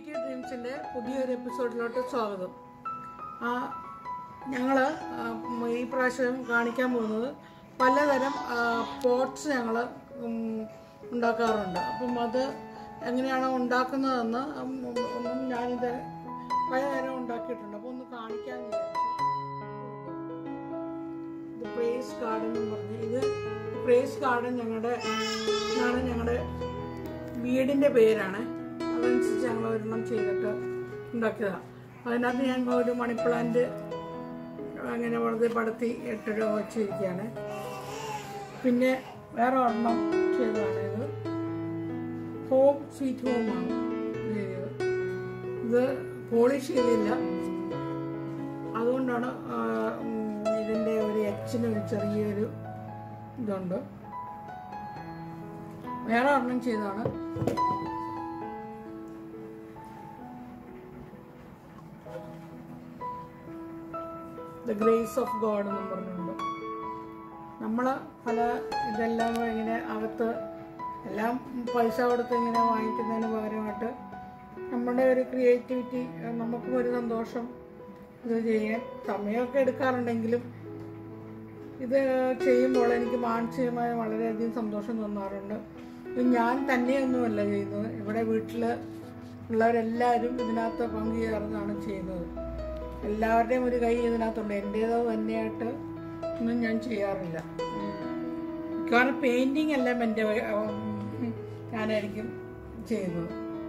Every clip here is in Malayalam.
CT ഡ്രീംസിൻ്റെ പുതിയൊരു എപ്പിസോഡിലോട്ട് സ്വാഗതം. ഞങ്ങൾ ഈ പ്രാവശ്യം കാണിക്കാൻ പോകുന്നത് പലതരം പോട്ട്സ് ഞങ്ങൾ ഉണ്ടാക്കാറുണ്ട്. അപ്പം അത് എങ്ങനെയാണ് ഉണ്ടാക്കുന്നതെന്ന് ഒന്നും ഞാനിത് പലതരം ഉണ്ടാക്കിയിട്ടുണ്ട്. അപ്പോൾ ഒന്ന് കാണിക്കാൻ വിചാരിച്ചു. ഇത് പ്രേസ് ഗാർഡൻ എന്ന് പറഞ്ഞ്, ഇത് പ്രേസ് ഗാർഡൻ ഞങ്ങളുടെ വീടിൻ്റെ പേരാണ്. അതനുസരിച്ച് ഞങ്ങൾ ഒരെണ്ണം ചെയ്തിട്ട് ഉണ്ടാക്കിയതാണ്. അതിനകത്ത് ഞങ്ങൾ ഒരു മണി പ്ലാന്റ് അങ്ങനെ വളരെ പടത്തി ഇട്ടിട്ട് വച്ചിരിക്കുകയാണ്. പിന്നെ വേറെ ഒരെണ്ണം ചെയ്തതാണ്. ഇത് ഹോം സ്വീറ്റ് ഹോമാണ് ചെയ്തത്. ഇത് പോളിഷ് ചെയ്തില്ല, അതുകൊണ്ടാണ് ഇതിൻ്റെ ഒരു എച്ചിന് ഒരു ചെറിയൊരു ഇതുണ്ട്. വേറെ ഒരെണ്ണം ചെയ്തതാണ്. ദ ഗ്രേസ് ഓഫ് ഗോഡ് എന്നും പറഞ്ഞുകൊണ്ട് നമ്മൾ പല ഇതെല്ലാം ഇങ്ങനെ അകത്ത് എല്ലാം പൈസ കൊടുത്ത് ഇങ്ങനെ വാങ്ങിക്കുന്നതിന് പകരമായിട്ട് നമ്മുടെ ഒരു ക്രിയേറ്റിവിറ്റി, നമുക്കും ഒരു സന്തോഷം ഇത് ചെയ്യാൻ സമയമൊക്കെ എടുക്കാറുണ്ടെങ്കിലും ഇത് ചെയ്യുമ്പോൾ എനിക്ക് മാനസികമായി വളരെയധികം സന്തോഷം തോന്നാറുണ്ട്. ഇത് ഞാൻ തന്നെയൊന്നുമല്ല ചെയ്യുന്നത്, ഇവിടെ വീട്ടിൽ ഉള്ളവരെല്ലാവരും ഇതിനകത്ത് പങ്കുചേർന്നാണ് ചെയ്യുന്നത്. എല്ലാവരുടെയും ഒരു കൈ ഇതിനകത്തുണ്ട്. എൻ്റേതോ തന്നെയായിട്ട് ഒന്നും ഞാൻ ചെയ്യാറില്ല. കാരണം പെയിൻറ്റിങ് എല്ലാം ഞാനായിരിക്കും ചെയ്യുന്നത്.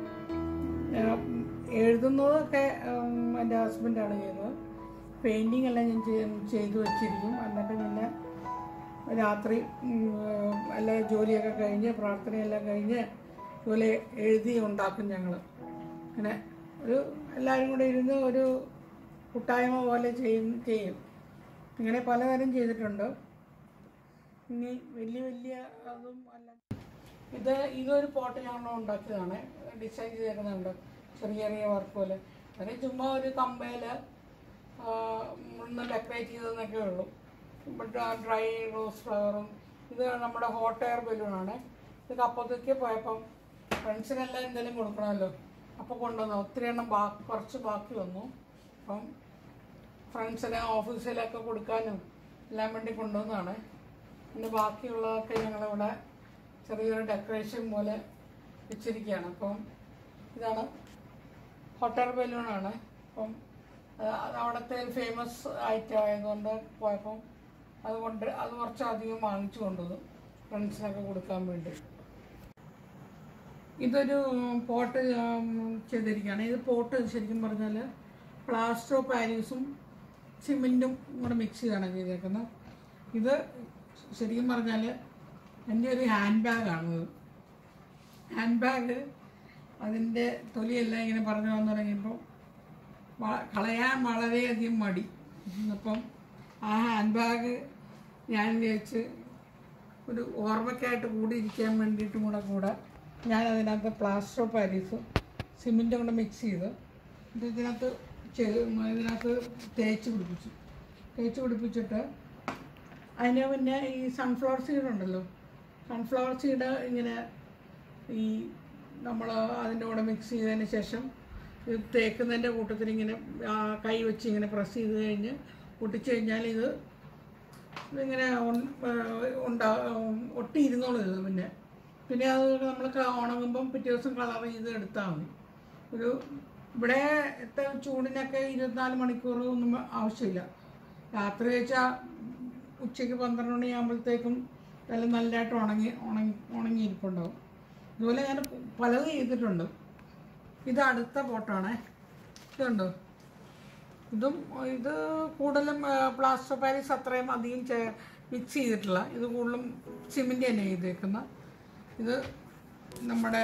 എഴുതുന്നതൊക്കെ എൻ്റെ ഹസ്ബൻഡാണ് ചെയ്യുന്നത്. പെയിൻറ്റിങ് എല്ലാം ഞാൻ ചെയ്തു വച്ചിരിക്കും. എന്നിട്ട് പിന്നെ രാത്രി എല്ലാ ജോലിയൊക്കെ കഴിഞ്ഞ് പ്രാർത്ഥനയെല്ലാം കഴിഞ്ഞ് ഇതുപോലെ എഴുതി ഉണ്ടാക്കും ഞങ്ങൾ. അങ്ങനെ ഒരു എല്ലാവരും കൂടെ ഇരുന്ന് ഒരു കൂട്ടായ്മ പോലെ ചെയ്യും. ഇങ്ങനെ പലതരം ചെയ്തിട്ടുണ്ട്. ഇനി വലിയ അതും അല്ല. ഇതൊരു പോട്ട് ഞങ്ങൾ ഉണ്ടാക്കിയതാണ്. ഡിസൈൻ ചെയ്തിരുന്നുണ്ട് ചെറിയ ചെറിയ വർക്ക് പോലെ. അതിന് ചുമ്മാ ഒരു കമ്പയിൽ ഒന്ന് ഡെക്കറേറ്റ് ചെയ്തതെന്നൊക്കെ ഉള്ളൂ. ഡ്രൈ റോസ് ഫ്ലവറും. ഇത് നമ്മുടെ ഹോട്ട് എയർ ബലൂണാണ്. ഇത് കപ്പത്തേക്ക് പോയപ്പം ഫ്രണ്ട്സിനെല്ലാം എന്തെങ്കിലും കൊടുക്കണമല്ലോ, അപ്പോൾ കൊണ്ടുവന്നു. ഒത്തിരി എണ്ണം കുറച്ച് ബാക്കി വന്നു. അപ്പം ഫ്രണ്ട്സിനെ ഓഫീസിലൊക്കെ കൊടുക്കാനും എല്ലാം വേണ്ടി കൊണ്ടുവന്നതാണ്. പിന്നെ ബാക്കിയുള്ളതൊക്കെ ഞങ്ങളിവിടെ ചെറിയൊരു ഡെക്കറേഷൻ പോലെ വെച്ചിരിക്കുകയാണ്. അപ്പം ഇതാണ് ഹോട്ട് എയർ ബലൂണാണ്. അപ്പം അവിടുത്തെ ഫേമസ് ഐറ്റം ആയതുകൊണ്ട് പോയപ്പം അത് കുറച്ചധികം വാങ്ങിച്ചു കൊണ്ടുവന്നു ഫ്രണ്ട്സിനൊക്കെ കൊടുക്കാൻ വേണ്ടി. ഇതൊരു പോട്ട് ചെയ്തിരിക്കുകയാണ്. ഇത് പോട്ട് ശരിക്കും പറഞ്ഞാൽ പ്ലാസ്റ്റർ ഓഫ് പാരീസും സിമെൻറ്റും കൂടെ മിക്സ് ചെയ്താണ് ചെയ്തേക്കുന്നത്. ഇത് ശരിക്കും പറഞ്ഞാൽ എൻ്റെ ഒരു ഹാൻഡ് ബാഗാണിത്. ഹാൻഡ് ബാഗ് അതിൻ്റെ തൊലിയെല്ലാം ഇങ്ങനെ പറഞ്ഞു വന്നു തുടങ്ങിയപ്പോൾ കളയാൻ വളരെയധികം മടി. അപ്പം ആ ഹാൻഡ് ബാഗ് ഞാൻ വിചാരിച്ച് ഒരു ഓർമ്മയ്ക്കായിട്ട് കൂടി ഇരിക്കാൻ വേണ്ടിയിട്ടും കൂടെ ഞാനതിനകത്ത് പ്ലാസ്റ്റർ ഓഫ് പാരീസും സിമെൻറ്റും കൂടെ മിക്സ് ചെയ്ത് ഇതിനകത്ത് തേച്ച് പിടിപ്പിച്ചിട്ട് അതിന് പിന്നെ ഈ സൺഫ്ലവർ സീഡ് ഉണ്ടല്ലോ, സൺഫ്ലവർ സീഡ് ഇങ്ങനെ ഈ നമ്മൾ അതിൻ്റെ കൂടെ മിക്സ് ചെയ്തതിന് ശേഷം ഇത് തേക്കുന്നതിൻ്റെ കൂട്ടത്തിൽ ഇങ്ങനെ കൈ വെച്ച് ഇങ്ങനെ പ്രസ് ചെയ്ത് കഴിഞ്ഞ് പൊട്ടിച്ച് കഴിഞ്ഞാൽ ഇതിങ്ങനെ ഒട്ടിയിരുന്നോളൂ. ഇത് പിന്നെ അത് നമ്മൾ ഉണങ്ങുമ്പം പിറ്റേ ദിവസം കളർ ചെയ്ത് എടുത്താൽ മതി. ഇവിടെ ചൂടിനൊക്കെ 24 മണിക്കൂർ ഒന്നും ആവശ്യമില്ല. രാത്രി വെച്ചാൽ ഉച്ചയ്ക്ക് 12 മണിയാകുമ്പോഴത്തേക്കും എല്ലാം നല്ലതായിട്ട് ഉണങ്ങിയിരിപ്പുണ്ടാവും. ഇതുപോലെ ഞാൻ പലത് ചെയ്തിട്ടുണ്ട്. ഇത് അടുത്ത പോട്ടാണ്. ഇതുണ്ടോ, ഇത് കൂടുതലും പ്ലാസ്റ്റർ ഓഫ് പാരീസ് അത്രയും അധികം മിക്സ് ചെയ്തിട്ടില്ല. ഇത് കൂടുതലും സിമെൻറ്റ് തന്നെ ചെയ്തേക്കുന്ന. ഇത് നമ്മുടെ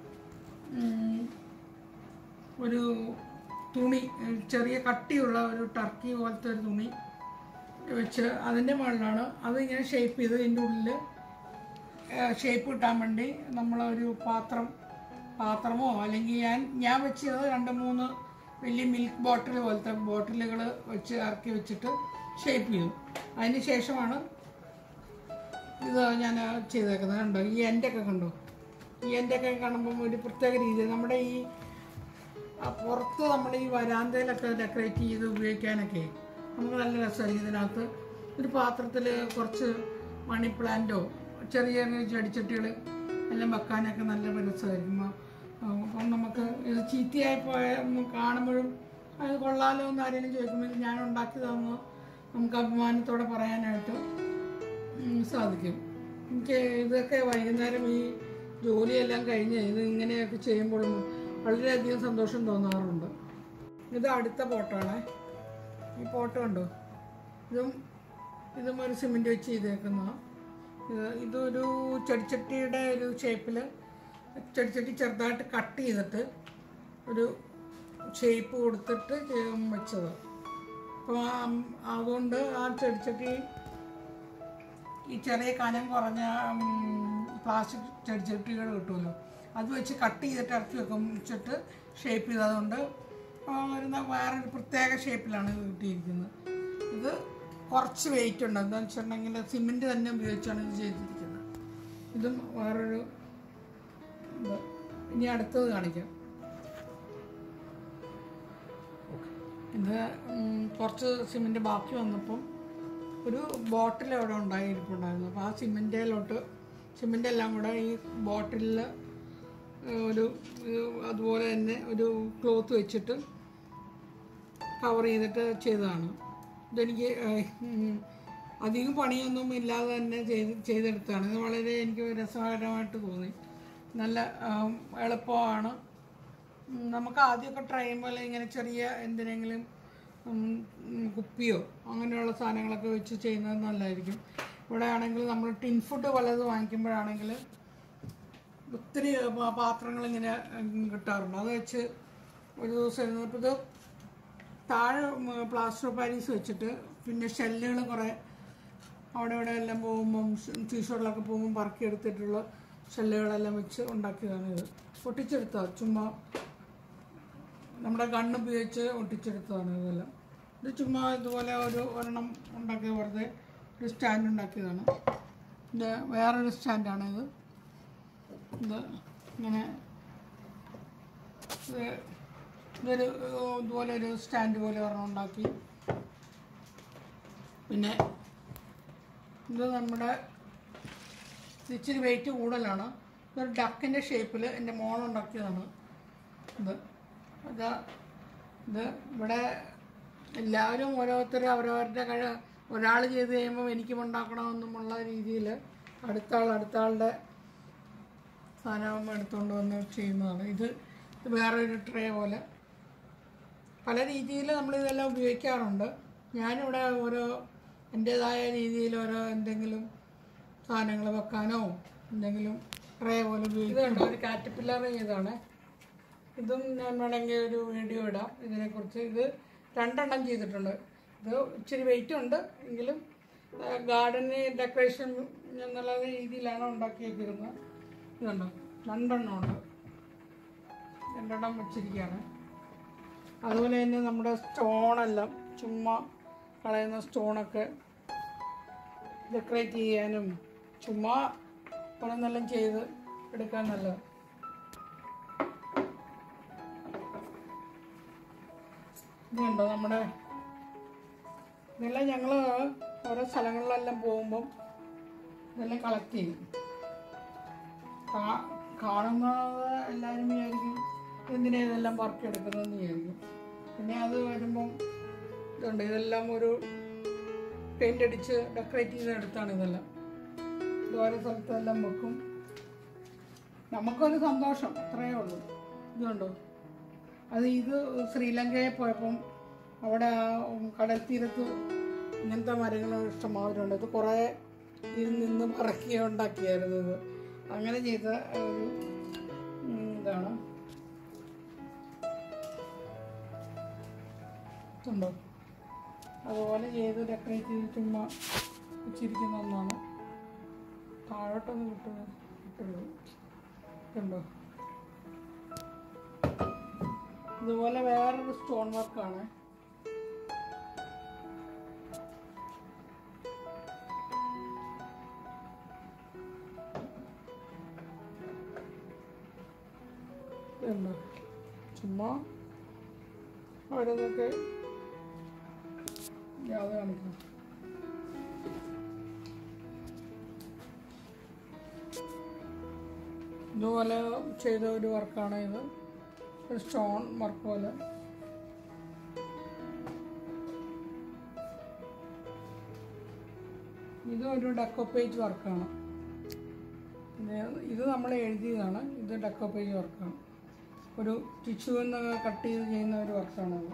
ഒരു തുണി, ചെറിയ കട്ടിയുള്ള ഒരു ടർക്കി പോലത്തെ ഒരു തുണി വെച്ച് അതിൻ്റെ മുകളിലാണ് അതിങ്ങനെ ഷേപ്പ് ചെയ്ത് ഇതിൻ്റെ ഉള്ളിൽ ഷേപ്പ് കിട്ടാൻ വേണ്ടി നമ്മളൊരു പാത്രമോ അല്ലെങ്കിൽ ഞാൻ വെച്ചത് 2-3 വലിയ മിൽക്ക് ബോട്ടിൽ പോലത്തെ ബോട്ടിലുകൾ വെച്ച് ഇറക്കി വെച്ചിട്ട് ഷേപ്പ് ചെയ്തു. അതിന് ശേഷമാണ് ഇത് ഞാൻ ചെയ്തേക്കുന്നത്. കണ്ടോ, ഈ എൻ്റെയൊക്കെ കണ്ടോ, ഈ എൻ്റെയൊക്കെ കാണുമ്പം ഒരു പ്രത്യേക രീതിയിൽ നമ്മുടെ ഈ പുറത്ത് നമ്മൾ ഈ വരാന്തയിലൊക്കെ ഡെക്കറേറ്റ് ചെയ്ത് ഉപയോഗിക്കാനൊക്കെ നമുക്ക് നല്ല രസമായിരിക്കും. ഇതിനകത്ത് ഒരു പാത്രത്തിൽ കുറച്ച് മണി പ്ലാന്റോ ചെറിയ ചെറിയ ചെടിച്ചട്ടികൾ എല്ലാം വെക്കാനൊക്കെ നല്ല രസമായിരിക്കും. അപ്പം നമുക്ക് ഇത് ചീത്തയായി കാണുമ്പോഴും അത് കൊള്ളാലോ എന്ന് ആരെങ്കിലും ചോദിക്കുമ്പോൾ ഞാൻ ഉണ്ടാക്കിയതാണെന്ന് നമുക്ക് അഭിമാനത്തോടെ പറയാനായിട്ട് സാധിക്കും. എനിക്ക് ഇതൊക്കെ വൈകുന്നേരം ഈ ജോലിയെല്ലാം കഴിഞ്ഞ് ഇത് ഇങ്ങനെയൊക്കെ ചെയ്യുമ്പോഴും വളരെയധികം സന്തോഷം തോന്നാറുണ്ട്. ഇത് അടുത്ത പോട്ടാണ്. ഈ പോട്ട് കണ്ടോ, ഇതും ഒരു സിമെൻറ്റ് വെച്ച് ചെയ്തേക്കുന്നതാണ്. ഇതൊരു ചെടിച്ചട്ടിയുടെ ഒരു ഷേപ്പിൽ ചെടിച്ചട്ടി ചെറുതായിട്ട് കട്ട് ചെയ്തിട്ട് ഒരു ഷേപ്പ് കൊടുത്തിട്ട് വെച്ചത്. അപ്പോൾ അതുകൊണ്ട് ആ ചെടിച്ചട്ടി ഈ ചെറിയ കനം കുറഞ്ഞ പ്ലാസ്റ്റിക് ചെടിച്ചട്ടികൾ കിട്ടുമല്ലോ, അത് വെച്ച് കട്ട് ചെയ്തിട്ട് ഇറക്കി വെച്ചിട്ട് ഷേപ്പ് ചെയ്തതുകൊണ്ട് വേറൊരു പ്രത്യേക ഷേപ്പിലാണ് ഇത് കിട്ടിയിരിക്കുന്നത്. ഇത് കുറച്ച് വെയിറ്റ് ഉണ്ട്. എന്താണെന്ന് വെച്ചിട്ടുണ്ടെങ്കിൽ സിമെൻറ്റ് തന്നെ ഉപയോഗിച്ചാണ് ഇത് ചെയ്തിരിക്കുന്നത്. ഇതും വേറൊരു ഇനി അടുത്തത് കാണിക്കാം. ഇത് കുറച്ച് സിമെൻറ്റ് ബാക്കി വന്നപ്പം ഒരു ബോട്ടിൽ അവിടെ ഉണ്ടായിരിപ്പുണ്ടായിരുന്നു. അപ്പോൾ ആ സിമെൻ്റ് എല്ലാം കൂടെ ഈ ബോട്ടിലിൽ ഒരു അതുപോലെ തന്നെ ഒരു ക്ലോത്ത് വെച്ചിട്ട് കവർ ചെയ്തിട്ട് ചെയ്തതാണ്. ഇതെനിക്ക് അധികം പണിയൊന്നും ഇല്ലാതെ തന്നെ ചെയ്തെടുത്തതാണ്. ഇത് വളരെ എനിക്ക് രസകരമായിട്ട് തോന്നി. നല്ല എളുപ്പമാണ്. നമുക്ക് ആദ്യമൊക്കെ ട്രൈ ചെയ്യുമ്പോൾ ഇങ്ങനെ ചെറിയ എന്തിനെങ്കിലും കുപ്പിയോ അങ്ങനെയുള്ള സാധനങ്ങളൊക്കെ വെച്ച് ചെയ്യുന്നത് നല്ലതായിരിക്കും. ഇവിടെ ആണെങ്കിൽ നമ്മൾ ടിൻ ഫുഡ് പലത് വാങ്ങിക്കുമ്പോഴാണെങ്കിൽ ഒത്തിരി പാത്രങ്ങൾ ഇങ്ങനെ കിട്ടാറുണ്ട്. അത് വെച്ച് ഒരു ദിവസം ഇരുന്നപ്പോൾ ഇത് താഴെ പ്ലാസ്റ്റർ ഓഫ് പാരീസ് വെച്ചിട്ട് പിന്നെ ഷെല്ലുകൾ കുറേ അവിടെ ഇവിടെ എല്ലാം പോകുമ്പം ടീഷർട്ടിലൊക്കെ പോകുമ്പം പറക്കിയെടുത്തിട്ടുള്ള ഷെല്ലുകളെല്ലാം വെച്ച് ഉണ്ടാക്കിയതാണ്. ഇത് ഒട്ടിച്ചെടുത്തതാണ്, ചുമ്മാ നമ്മുടെ ഗണ്ണ് ഉപയോഗിച്ച് ഒട്ടിച്ചെടുത്തതാണ് ഇതെല്ലാം. ഇത് ചുമ്മാ ഇതുപോലെ ഒരെണ്ണം ഉണ്ടാക്കിയ വെറുതെ ഒരു സ്റ്റാൻഡ് ഉണ്ടാക്കിയതാണ്. ഇത് വേറൊരു സ്റ്റാൻഡാണിത്. ഇത് ഇങ്ങനെ ഇതൊരു ഇതുപോലെ ഒരു സ്റ്റാൻഡ് പോലെ ഒരെണ്ണം ഉണ്ടാക്കി. പിന്നെ ഇത് നമ്മുടെ ഇച്ചിരി വെയിറ്റ് കൂടുതലാണ്. ഇതൊരു ഡക്കിൻ്റെ ഷേപ്പിൽ എൻ്റെ മോളുണ്ടാക്കിയതാണ്. ഇത് ഇവിടെ എല്ലാവരും ഓരോരുത്തരും അവരവരുടെ ഒരാൾ ചെയ്ത് കഴിയുമ്പോൾ എനിക്കും ഉണ്ടാക്കണമെന്നുമുള്ള രീതിയിൽ അടുത്ത ആളുടെ സാധനം എടുത്തുകൊണ്ട് വന്ന് ചെയ്യുന്നതാണ്. ഇത് വേറൊരു ട്രേ പോലെ പല രീതിയിൽ നമ്മളിതെല്ലാം ഉപയോഗിക്കാറുണ്ട്. ഞാനിവിടെ ഓരോ എൻ്റേതായ രീതിയിൽ എന്തെങ്കിലും സാധനങ്ങൾ വെക്കാനോ എന്തെങ്കിലും ട്രേ പോലെ ഉപയോഗിക്കുന്നുണ്ട്. ഒരു കാറ്റർപില്ലർ ചെയ്താണ്. ഇതും ഞാൻ വേണമെങ്കിൽ ഒരു വീഡിയോ ഇടാം ഇതിനെക്കുറിച്ച്. ഇത് 2 എണ്ണം ചെയ്തിട്ടുണ്ട്. ഇത് ഇച്ചിരി വെയിറ്റ് ഉണ്ട് എങ്കിലും ഗാർഡന് ഡെക്കറേഷൻ എന്നുള്ള രീതിയിലാണ് ഉണ്ടാക്കിയിരിക്കുന്നത്. ഇതുണ്ടോ, 2 എണ്ണം ഉണ്ട്. 2 എണ്ണം വെച്ചിരിക്കുകയാണ്. അതുപോലെ തന്നെ നമ്മുടെ സ്റ്റോണെല്ലാം ചുമ്മാ കളയുന്ന സ്റ്റോണൊക്കെ ഡെക്കറേറ്റ് ചെയ്യാനും ചുമ്മാ പണമെല്ലാം ചെയ്ത് എടുക്കാൻ നല്ലത്. ഇതുണ്ടോ നമ്മുടെ ഇതെല്ലാം ഞങ്ങൾ ഓരോ സ്ഥലങ്ങളിലെല്ലാം പോകുമ്പം ഇതെല്ലാം കളക്ട് ചെയ്യും. കാണുന്നത് എല്ലാവരും വിചാരിക്കും എന്തിനാ ഇതെല്ലാം പറക്കിയെടുക്കുന്നതെന്ന് വിചാരിക്കും. പിന്നെ അത് വരുമ്പം ഇതുണ്ട്, ഇതെല്ലാം ഒരു പെയിൻ്റ് അടിച്ച് ഡെക്കറേറ്റ് ചെയ്തെടുത്താണ് ഇതെല്ലാം. ഓരോ സ്ഥലത്തെല്ലാം വെക്കും. നമുക്കൊരു സന്തോഷം, അത്രയേ ഉള്ളൂ. ഇതുണ്ടോ, ഇത് ശ്രീലങ്കയിൽ പോയപ്പം അവിടെ കടൽ തീരത്ത് ഇങ്ങനത്തെ മരങ്ങൾ ഇഷ്ടംമാതിരി ഉണ്ട്. ഇത് കുറേ ഇതിൽ നിന്ന് പറക്കി ഉണ്ടാക്കിയായിരുന്നു. ഇത് അങ്ങനെ ചെയ്ത ഒരു ഇതാണ്. ഉണ്ടോ, അതുപോലെ ചെയ്ത് ഡെക്കറേറ്റ് ചെയ്ത് ചുമ്മാ വെച്ചിരിക്കുന്ന ഒന്നാണ്. താഴോട്ടൊന്ന് കിട്ടുള്ളൂ. ഉണ്ടോ, ഇതുപോലെ വേറൊരു സ്റ്റോൺ വർക്കാണ്. ചുമ്മാ ഓരോന്നൊക്കെ അത് കാണിക്കണം. ഇതുപോലെ ചെയ്ത ഒരു വർക്കാണ് ഇത്. ഒരു സ്റ്റോൺ വർക്ക് പോലെ. ഇതൊരു ഡെക്കോപ്പേജ് വർക്കാണ്. ഇത് നമ്മൾ എഴുതിയതാണ്. ഇത് ഡെക്കോപ്പേജ് വർക്കാണ്. ഒരു ടിഷ്യൂന്ന് കട്ട് ചെയ്ത് ചെയ്യുന്ന ഒരു വർക്കാണത്.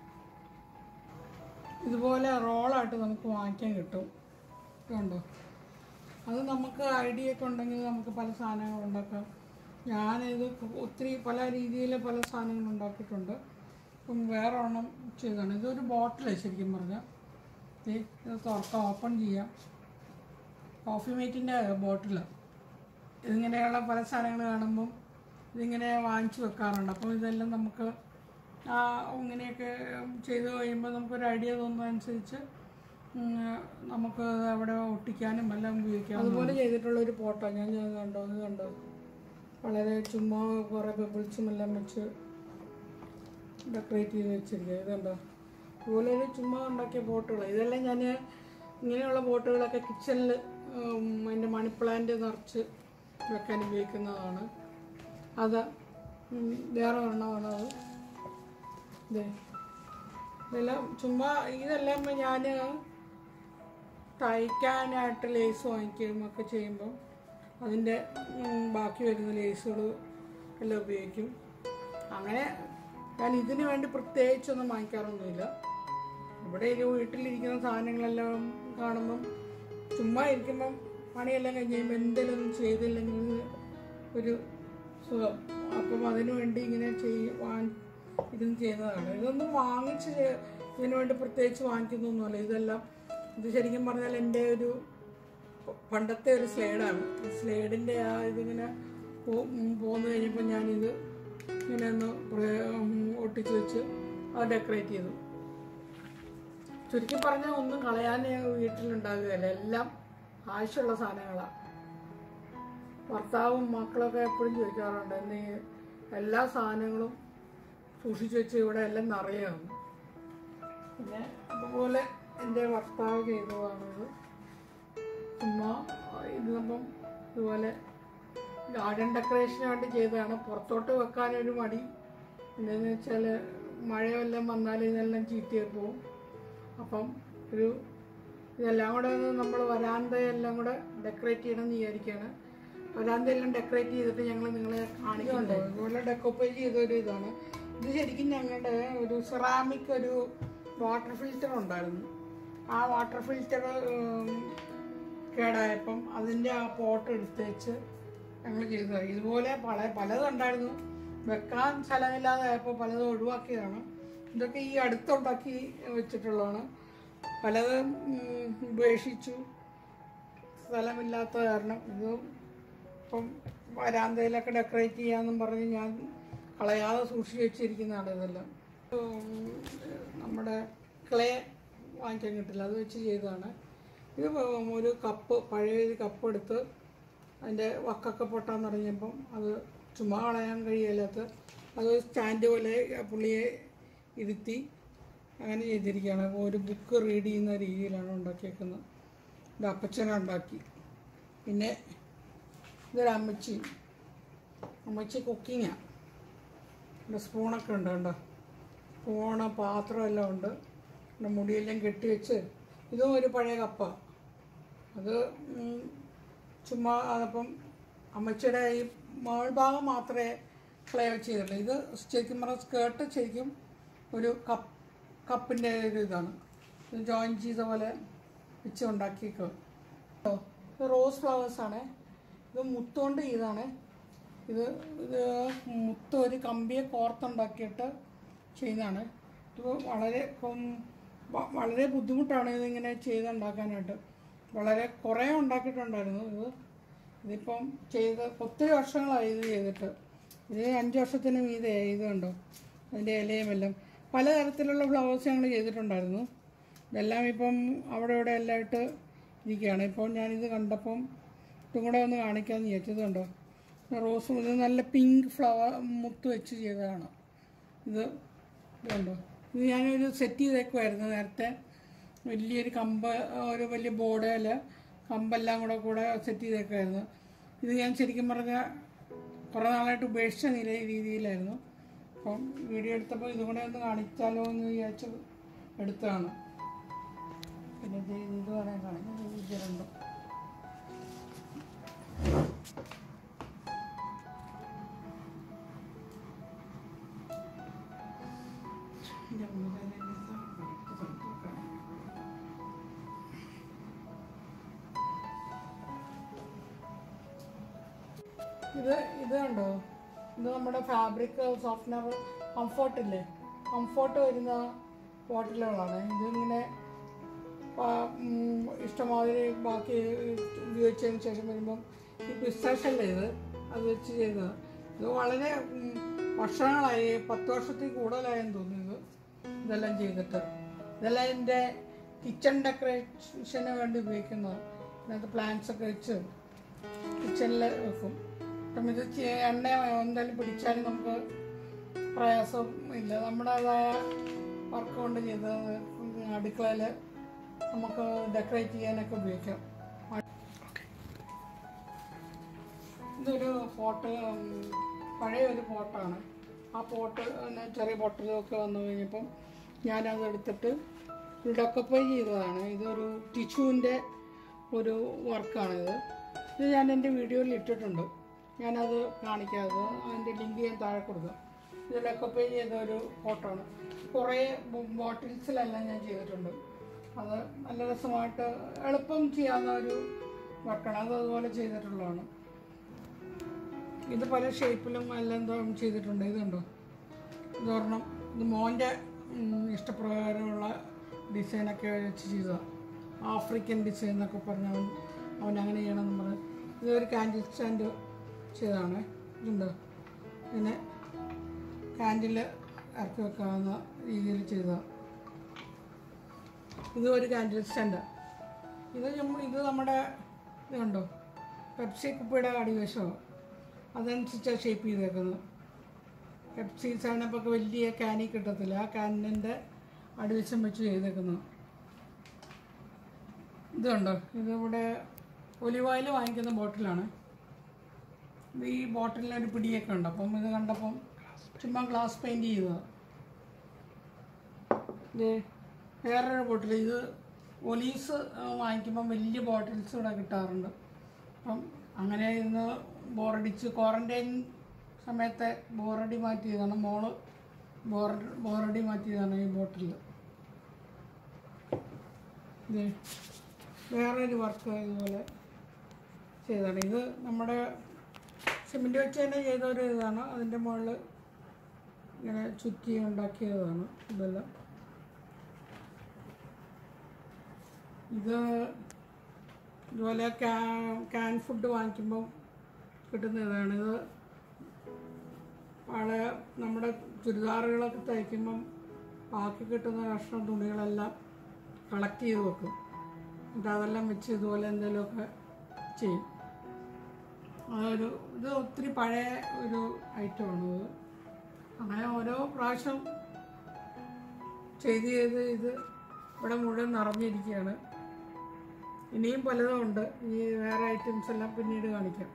ഇതുപോലെ റോളായിട്ട് നമുക്ക് വാങ്ങിക്കാൻ കിട്ടും. ഇതുണ്ടോ? അത് നമുക്ക് ഐഡിയ ഒക്കെ ഉണ്ടെങ്കിൽ നമുക്ക് പല സാധനങ്ങൾ ഉണ്ടാക്കാം. ഞാനിത് ഒത്തിരി പല രീതിയിൽ പല സാധനങ്ങൾ ഉണ്ടാക്കിയിട്ടുണ്ട്. ഇപ്പം വേറെ ഒരെണ്ണം ചെയ്തതാണ്. ഇതൊരു ബോട്ടിലാണ് ശരിക്കും പറഞ്ഞാൽ. ഇത് തുറക്കാം, ഓപ്പൺ ചെയ്യാം. കോഫി മേറ്റിൻ്റെ ബോട്ടിൽ. ഇതിങ്ങനെയുള്ള പല സാധനങ്ങൾ കാണുമ്പം ഇതിങ്ങനെ വാങ്ങിച്ച് വെക്കാറുണ്ട്. അപ്പോൾ ഇതെല്ലാം നമുക്ക് ഇങ്ങനെയൊക്കെ ചെയ്ത് കഴിയുമ്പോൾ നമുക്കൊരു ഐഡിയ തോന്നുന്നതനുസരിച്ച് നമുക്ക് അവിടെ ഒട്ടിക്കാനും എല്ലാം ഉപയോഗിക്കാം. അതുപോലെ ചെയ്തിട്ടുള്ളൊരു പോട്ടോ ഞാൻ കണ്ടോ, ഇത് കണ്ടോ? വളരെ ചുമ്മാ കുറേ ബബിൾസും എല്ലാം വെച്ച് ഡെക്കറേറ്റ് ചെയ്ത് വെച്ചിരിക്കുക. ഇതുണ്ടോ? അതുപോലെ ഒരു ചുമ്മാ ഉണ്ടാക്കിയ പോട്ടുകൾ. ഇതെല്ലാം ഞാൻ ഇങ്ങനെയുള്ള പോട്ടുകളൊക്കെ കിച്ചണിൽ അതിൻ്റെ മണി പ്ലാന്റ് നിറച്ച് വെക്കാൻ ഉപയോഗിക്കുന്നതാണ്. അത് വേറെ ഒരെണ്ണമാണ് അത്. ഇതെല്ലാം ചുമ്മാ ഇതെല്ലാം ഞാൻ തയ്ക്കാനായിട്ട് ലേസ് വാങ്ങിക്കുകയും ഒക്കെ ചെയ്യുമ്പം അതിൻ്റെ ബാക്കി വരുന്ന ലേസുകൾ എല്ലാം ഉപയോഗിക്കും. അങ്ങനെ ഞാൻ ഇതിന് വേണ്ടി പ്രത്യേകിച്ചൊന്നും വാങ്ങിക്കാറൊന്നുമില്ല. ഇവിടെ വീട്ടിലിരിക്കുന്ന സാധനങ്ങളെല്ലാം കാണുമ്പം ചുമ്മാ ഇരിക്കുമ്പം പണിയെല്ലാം കഴിഞ്ഞ് കഴിയുമ്പോൾ എന്തെങ്കിലും ചെയ്തില്ലെങ്കിൽ ഒരു സുഖം. അപ്പം അതിനു വേണ്ടി ഇങ്ങനെ ഇരുന്ന് ചെയ്യുന്നതാണ്. ഇതൊന്നും വാങ്ങിച്ച് ഇതിനു വേണ്ടി പ്രത്യേകിച്ച് വാങ്ങിക്കുന്നൊന്നുമല്ല. ഇതെല്ലാം ഇത് ശരിക്കും പറഞ്ഞാൽ എൻ്റെ ഒരു പണ്ടത്തെ ഒരു സ്ലൈഡാണ്. സ്ലൈഡിൻ്റെ ഇതിങ്ങനെ പോന്നു കഴിഞ്ഞപ്പോൾ ഞാനിത് ഇങ്ങനെ ഒന്ന് ഒട്ടിച്ച് വെച്ച് അത് ഡെക്കറേറ്റ് ചെയ്തു. ചുരുക്കി പറഞ്ഞാൽ ഒന്നും കളയാൻ വീട്ടിലുണ്ടാകുകയല്ല. എല്ലാം ആവശ്യമുള്ള സാധനങ്ങളാണ്. ഭർത്താവും മക്കളൊക്കെ എപ്പോഴും ചോദിക്കാറുണ്ട്, എന്നീ എല്ലാ സാധനങ്ങളും സൂക്ഷിച്ച് വെച്ച് ഇവിടെ എല്ലാം നിറയാണ്. പിന്നെ അതുപോലെ എൻ്റെ ഭർത്താവ് ചെയ്തതാണിത്. ചുമ്മാ ഇതിപ്പം ഇതുപോലെ ഗാർഡൻ ഡെക്കറേഷന് വേണ്ടി ചെയ്തതാണ്. പുറത്തോട്ട് വെക്കാനൊരു മടി. എന്താണെന്ന് വെച്ചാൽ മഴയെല്ലാം വന്നാൽ ഇതെല്ലാം ചീത്തയായി പോവും. അപ്പം ഇതെല്ലാം കൂടെ നമ്മൾ വരാന്തയെല്ലാം കൂടെ ഡെക്കറേറ്റ് ചെയ്യണമെന്ന് വിചാരിക്കുകയാണ്. വരാന്തയെല്ലാം ഡെക്കറേറ്റ് ചെയ്തിട്ട് ഞങ്ങൾ നിങ്ങളെ കാണിക്കുന്നുണ്ട്. ഇതുപോലെ ഡെക്കോപ്പേജ് ചെയ്തൊരു ഇതാണ്. ഇത് ശരിക്കും ഞങ്ങളുടെ ഒരു സെറാമിക് ഒരു വാട്ടർ ഫിൽറ്റർ ഉണ്ടായിരുന്നു. ആ വാട്ടർ ഫിൽറ്റർ കേടായപ്പം അതിൻ്റെ ആ പോട്ട് എടുത്ത് വെച്ച് ഞങ്ങൾ ചെയ്തതാണ്. ഇതുപോലെ പലതുണ്ടായിരുന്നു. വെക്കാൻ സ്ഥലമില്ലാതെ ആയപ്പോൾ പലതും ഒഴിവാക്കിയതാണ്. ഇതൊക്കെ ഈ അടുത്തുണ്ടാക്കി വെച്ചിട്ടുള്ളതാണ്. പലതും ഉപേക്ഷിച്ചു, സ്ഥലമില്ലാത്ത കാരണം. ഇത് ഇപ്പം വരാന്തയിലൊക്കെ ഡെക്കറേറ്റ് ചെയ്യാമെന്നും പറഞ്ഞ് ഞാൻ കളയാതെ സൂക്ഷിച്ച് വെച്ചിരിക്കുന്നതാണ്. ഇതെല്ലാം നമ്മുടെ ക്ലേ വാങ്ങിക്കാൻ കിട്ടില്ല, അത് വെച്ച് ചെയ്തതാണ്. ഇത് ഒരു കപ്പ്, പഴയൊരു കപ്പ് എടുത്ത് അതിൻ്റെ വക്കൊക്കെ പൊട്ടാന്ന് പറഞ്ഞപ്പം അത് ചുമ്മാ കളയാൻ കഴിയില്ലാത്ത അത് സ്റ്റാൻഡ് പോലെ പുള്ളിയെ ഇരുത്തി അങ്ങനെ ചെയ്തിരിക്കുകയാണ്. ഒരു ബുക്ക് റീഡ് ചെയ്യുന്ന രീതിയിലാണ് ഉണ്ടാക്കിയേക്കുന്നത്. ഇത് അപ്പച്ചനുണ്ടാക്കി. പിന്നെ ഇതൊരു അമ്മച്ചി കുക്കിങ്ങാണ്. ഇവിടെ സ്പൂണൊക്കെ ഉണ്ട്, കണ്ടോ? സ്പൂണ്, പാത്രമെല്ലാം ഉണ്ട്. പിന്നെ മുടിയെല്ലാം കെട്ടിവെച്ച്. ഇതും ഒരു പഴയ കപ്പാണ്. അത് ചുമ്മാ അതപ്പം അമ്മച്ചിയുടെ ഈ മേൾഭാഗം മാത്രമേ ക്ലേ വെച്ച് ചെയ്തിട്ടുള്ളൂ. ഇത് ശരിക്കും പറഞ്ഞാൽ സ്കേർട്ട് ശരിക്കും ഒരു കപ്പിൻ്റെ ഒരു ഇതാണ്. ഇത് ജോയിൻ ചെയ്ത പോലെ വെച്ച് ഉണ്ടാക്കിയേക്കുക. ഇത് റോസ് ഫ്ലവേഴ്സാണ്. ഇത് മുത്തുകൊണ്ട് ചെയ്താണ്. ഇത് മുത്ത് ഒരു കമ്പിയെ കോർത്തുണ്ടാക്കിയിട്ട് ചെയ്യുന്നതാണ്. ഇത് വളരെ ബുദ്ധിമുട്ടാണ് ഇതിങ്ങനെ ചെയ്തുണ്ടാക്കാനായിട്ട്. കുറേ ഉണ്ടാക്കിയിട്ടുണ്ടായിരുന്നു. ഇതിപ്പം ഒത്തിരി വർഷങ്ങളായി ഇത് ചെയ്തിട്ട്. ഇത് 5 വർഷത്തിന് മീതെയായി. ഇത് കണ്ടോ അതിൻ്റെ ഇലയും എല്ലാം പലതരത്തിലുള്ള ഫ്ലവേഴ്സ് ഞങ്ങൾ ചെയ്തിട്ടുണ്ടായിരുന്നു. ഇതെല്ലാം ഇപ്പം അവിടെ ഇവിടെ എല്ലാം ഇട്ട് ഇരിക്കുകയാണ്. ഇപ്പോൾ ഞാനിത് കണ്ടപ്പം ഇതും കൂടെ ഒന്ന് കാണിക്കാമെന്ന് വിചാരിച്ചത്. കണ്ടോ റോസും ഇത് നല്ല പിങ്ക് ഫ്ലവർ മുത്ത് വെച്ച് ചെയ്തതാണ്. ഇത് കണ്ടോ ഇത് ഞാനൊരു സെറ്റ് ചെയ്തേക്കുമായിരുന്നു നേരത്തെ. വലിയൊരു കമ്പ്, ഒരു വലിയ ബോർഡിൽ കമ്പെല്ലാം കൂടെ സെറ്റ് ചെയ്തേക്കുമായിരുന്നു. ഇത് ഞാൻ ശരിക്കും പറഞ്ഞാൽ കുറേ നാളായിട്ട് ഉപേക്ഷിച്ച രീതിയിലായിരുന്നു. അപ്പം വീഡിയോ എടുത്തപ്പോൾ ഇതുകൂടെ ഒന്ന് കാണിച്ചാലോ എന്ന് വിചാരിച്ച് എടുത്തതാണ്. പിന്നെ ഇത് വേണേൽ കാണിക്കാം. രണ്ടും ഇത് കണ്ടോ, ഇത് നമ്മുടെ ഫാബ്രിക് സോഫ്റ്റ്നർ കംഫോർട്ടില്ലേ, കംഫോർട്ട് വരുന്ന ബോട്ടിലുകളാണ്. ഇതിങ്ങനെ ഇഷ്ടമാതിരി ബാക്കി ഉപയോഗിച്ചതിന് ശേഷം വരുമ്പം ഈ പിസ്താഷ്യല്ലേ അത് വെച്ച് ചെയ്തത്. ഇത് വളരെ വർഷങ്ങളായി, 10 വർഷത്തിൽ കൂടുതലായെന്ന് തോന്നുന്നു ഇതെല്ലാം ചെയ്തിട്ട്. ഇതെല്ലാം എൻ്റെ കിച്ചൺ ഡെക്കറേഷന് വേണ്ടി ഉപയോഗിക്കുന്നത്. ഇതിനകത്ത് പ്ലാന്റ്സ് ഒക്കെ വെച്ച് കിച്ചണിൽ വെക്കും. അപ്പം ഇത് എണ്ണ എന്തായാലും പിടിച്ചാലും നമുക്ക് പ്രയാസം ഇല്ല. നമ്മുടേതായ വർക്ക് കൊണ്ട് ചെയ്തത് അടുക്കളയിൽ നമുക്ക് ഡെക്കറേറ്റ് ചെയ്യാനൊക്കെ ഉപയോഗിക്കാം. ഇതൊരു പോട്ട്, പഴയ ഒരു പോട്ടാണ്. ആ പോട്ട് ചെറിയ ബോട്ടിലൊക്കെ വന്നു കഴിഞ്ഞപ്പം ഞാനത് എടുത്തിട്ട് ഡെക്കപ്പൈ ചെയ്തതാണ്. ഇതൊരു ടിഷ്യൂവിൻ്റെ ഒരു വർക്കാണിത്. ഇത് ഞാൻ എൻ്റെ വീഡിയോയിൽ ഇട്ടിട്ടുണ്ട്. ഞാനത് കാണിക്കാതെ അതിൻ്റെ ലിങ്ക് ഞാൻ താഴെ കൊടുക്കാം. ഇത് ഡെക്കപ്പൈ ചെയ്ത ഒരു ഫോട്ടോയാണ്. കുറേ ബോട്ടിൽസിലെല്ലാം ഞാൻ ചെയ്തിട്ടുണ്ട്. അത് നല്ല രസമായിട്ട് എളുപ്പം ചെയ്യാവുന്ന ഒരു വർക്കാണ്. അതുപോലെ ചെയ്തിട്ടുള്ളതാണ്. ഇത് പല ഷേപ്പിലും എല്ലാം എന്തോ ചെയ്തിട്ടുണ്ട്. ഇതുണ്ടോ, ഇതൊരെണ്ണം. ഇത് മോൻ്റെ ഇഷ്ടപ്രകാരമുള്ള ഡിസൈനൊക്കെ വെച്ച് ചെയ്തതാണ്. ആഫ്രിക്കൻ ഡിസൈൻ എന്നൊക്കെ പറഞ്ഞാൽ അവൻ അങ്ങനെ ചെയ്യണമെന്ന് പറഞ്ഞ് ഇതൊരു കാൻഡിൽ സ്റ്റാൻഡ് ചെയ്തതാണ്. ഇതുണ്ടോ, ഇങ്ങനെ കാൻഡിൽ ഇറക്കി വെക്കാവുന്ന രീതിയിൽ ചെയ്തതാണ്. ഇത് ഒരു കാൻഡിൽ സ്റ്റാൻഡ്. ഇത് നമ്മുടെ ഇത് കണ്ടോ, പെപ്സി കുപ്പിയുടെ അടിവശമോ അതനുസരിച്ചാണ് ഷേപ്പ് ചെയ്തേക്കുന്നത്. പെപ്സി 7up ഒക്കെ വലിയ ക്യാനിൽ കിട്ടത്തില്ല, ആ ക്യാനിൻ്റെ അടിവശം വെച്ച് ചെയ്തേക്കുന്നത്. ഇതുണ്ടോ, ഇതിവിടെ ഒലിവ് ഓയിൽ വാങ്ങിക്കുന്ന ബോട്ടിലാണ്. ഇത് ഈ ബോട്ടിലിനൊരു പിടിയൊക്കെ ഉണ്ട്. അപ്പം ഇത് കണ്ടപ്പം ചുമ്മാ ഗ്ലാസ് പെയിൻറ്റ് ചെയ്തതാണ്. ഇത് വേറൊരു ബോട്ടിൽ. ഇത് ഒലീവ്സ് വാങ്ങിക്കുമ്പം വലിയ ബോട്ടിൽസ് ഇവിടെ കിട്ടാറുണ്ട്. അപ്പം അങ്ങനെ ഇന്ന് ബോറടിച്ച് ക്വാറൻറ്റൈൻ സമയത്തെ ബോറടി മാറ്റിയതാണ്. മോള് ബോറടി മാറ്റിയതാണ് ഈ ബോട്ടിൽ. ഇത് വേറൊരു വർക്ക് ഇതുപോലെ ചെയ്തതാണ്. ഇത് നമ്മുടെ സിമെൻറ്റ് വെച്ച് തന്നെ ചെയ്ത ഒരു ഇതാണ്. അതിൻ്റെ മുകളിൽ ഇങ്ങനെ ചുറ്റി ഉണ്ടാക്കിയതാണ് ഇതെല്ലാം. ഇത് ഇതുപോലെ ക്യാൻ ഫുഡ് വാങ്ങിക്കുമ്പം കിട്ടുന്ന ഇതാണ്. ഇത് നമ്മുടെ ചുരിദാറുകളൊക്കെ തയ്ക്കുമ്പം ബാക്കി കിട്ടുന്ന കഷ്ണം തുണികളെല്ലാം കളക്ട് ചെയ്ത് വെക്കും. എന്നിട്ട് അതെല്ലാം വെച്ച് ഇതുപോലെ എന്തെങ്കിലുമൊക്കെ ചെയ്യും. ഇത് ഒത്തിരി പഴയ ഒരു ഐറ്റമാണ്. ഇത് അങ്ങനെ ഓരോ പ്രാവശ്യം ചെയ്ത് ഇത് ഇവിടെ മുഴുവൻ നിറഞ്ഞിരിക്കുകയാണ്. ഇനിയും പലതും ഉണ്ട്. ഈ വേറെ ഐറ്റംസ് എല്ലാം പിന്നീട് കാണിക്കാം.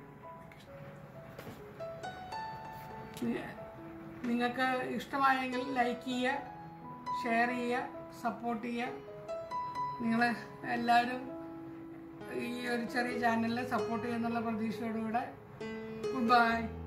നിങ്ങൾക്ക് ഇഷ്ടമായെങ്കിൽ ലൈക്ക് ചെയ്യുക, ഷെയർ ചെയ്യുക, സപ്പോർട്ട് ചെയ്യുക. നിങ്ങൾ എല്ലാവരും ഈ ഒരു ചെറിയ ചാനലിൽ സപ്പോർട്ട് ചെയ്യുന്നുള്ള പ്രതീക്ഷയോടുകൂടെ ഗുഡ് ബൈ.